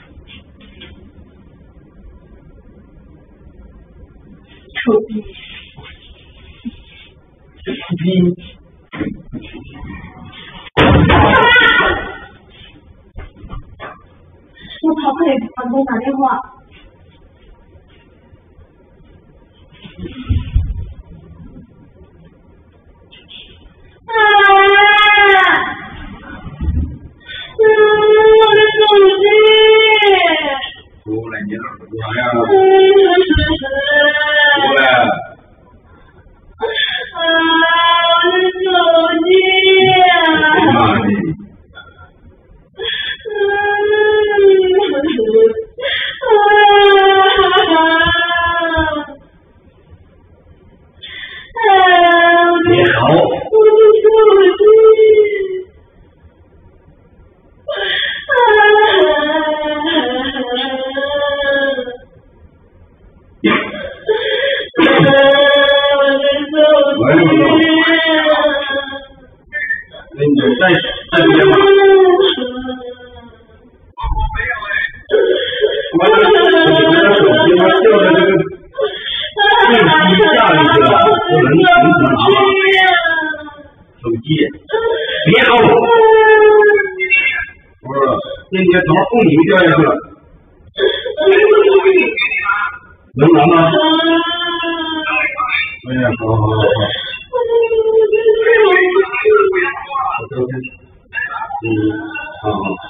臭逼！ 臭逼！ 我操，快给房东打电话！我的手机！ 出来，你哪出来呀？出来！ 我的手机！ 妈的！你好。 我的手机！ 那你再别骂。我这手机它掉在这个电梯下里去了，不能停止啊！手机，别搞我！不是，电梯从缝里面掉下去了，能拿吗？哎呀，好。我道歉。好。